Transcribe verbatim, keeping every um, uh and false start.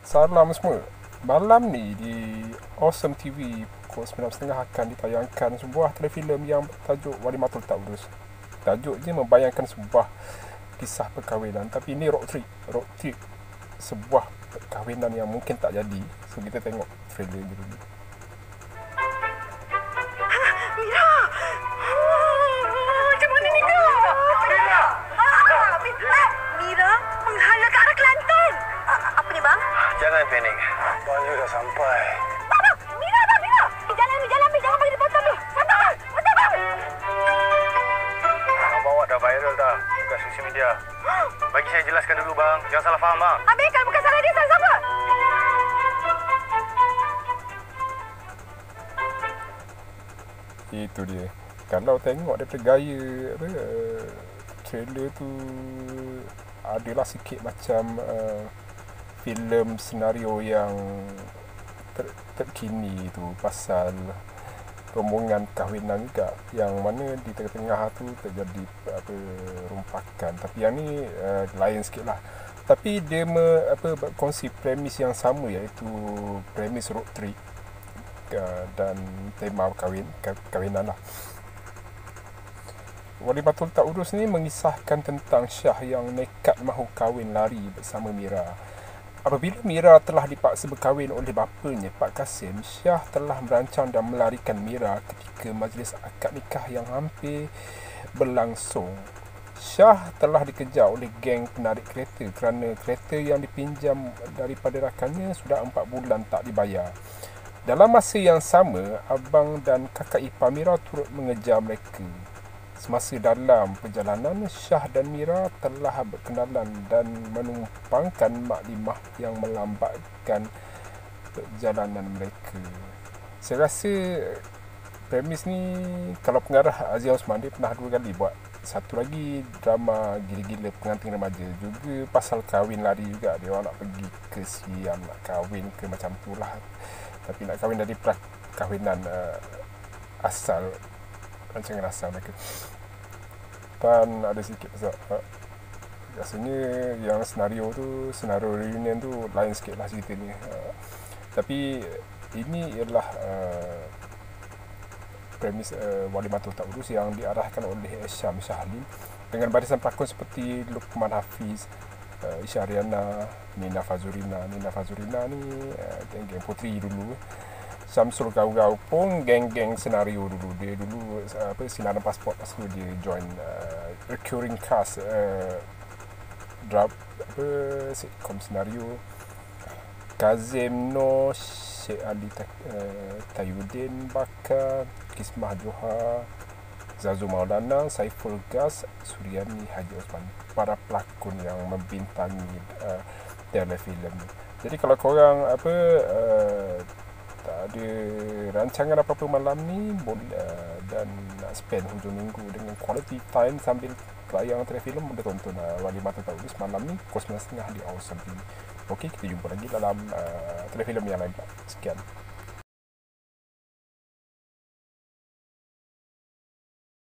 Salam semua. Malam ni di Awesome T V pukul sembilan tiga puluh akan ditayangkan sebuah telefilm yang bertajuk Walimatul Ta'urus. Tajuk je membayangkan sebuah kisah perkahwinan, tapi ini road trip. Road trip sebuah perkahwinan yang mungkin tak jadi. So kita tengok trailer je dulu. Mira! Macam mana ni kak? Mira! Mira menghala ke arah Kelantan. Apa ni bang? Jangan panik. Baju dah sampai. Bang, bang! Mira bang, Mira! Eh, jalan ni, jalan ni. Jangan bagi dipotong ni. Santai bang! Santai bang! Abang bawa dah viral dah dekat sosial media. Bagi saya jelaskan dulu bang. Jangan salah faham bang. Habis kalau bukan salah dia, salah siapa? Itu dia. Kalau tengok daripada gaya apa, uh, trailer tu adalah sikit macam uh, filem senario yang ter, terkini tu pasal rombongan kahwinan juga, yang mana di tengah-tengah tu terjadi apa rompakan. Tapi yang ni uh, lain sikit lah. Tapi dia me, apa berkongsi premis yang sama, iaitu premis road trip uh, dan tema kahwin kahwinan lah. Walimatul Ta'urus ni mengisahkan tentang Syah yang nekat mahu kahwin lari bersama Mira. Apabila Mira telah dipaksa berkahwin oleh bapanya, Pak Kasim, Syah telah merancang dan melarikan Mira ketika majlis akad nikah yang hampir berlangsung. Syah telah dikejar oleh geng penarik kereta kerana kereta yang dipinjam daripada rakannya sudah empat bulan tak dibayar. Dalam masa yang sama, abang dan kakak ipar Mira turut mengejar mereka. Semasa dalam perjalanan, Syah dan Mira telah berkenalan dan menumpangkan maklimah yang melambatkan perjalanan mereka. Saya rasa premis ni, kalau pengarah Aziz Osman, dia pernah dua kali buat satu lagi drama gila-gila pengantin remaja, juga pasal kahwin lari juga. Dia orang nak pergi ke Siam, nak kahwin ke macam tu lah, tapi nak kahwin dari perkahwinan uh, asal, rancangan asal mereka. Dan ada sikit pasal uh, rasanya yang senario tu, senario reunion tu lain sikit lah ceritanya. Uh, tapi ini ialah uh, premis uh, Walimatul Ta'urus yang diarahkan oleh Syam Syahli dengan barisan pelakon seperti Luqman Hafiz, uh, Isha Ariana, Nina Fazurina. Nina Fazurina ni uh, geng-geng puteri dulu. Syamsul Gau-Gau pun geng-geng senario dulu. Dia dulu uh, apa sinaran pasport, lepas tu dia join uh, recurring cast uh, drama apa sitcom senario. Kazim Noh, Syed Ali uh, Tayuddin Bakar, Kismah Johar, Zazu Maulana, Saiful Gas, Suryani Haji Osman, para pelakon yang membintangi uh, telefilm. Jadi kalau korang apa uh, tak ada rancangan apa-apa malam ni, boleh uh, dan nak spend hujung minggu dengan quality time sambil layang telefilm, boleh tonton uh, Walimatul Ta'urus malam ni pukul sembilan tiga puluh di Awesome T V. Okey, kita jumpa lagi dalam uh, telefilm yang lain. Sekian.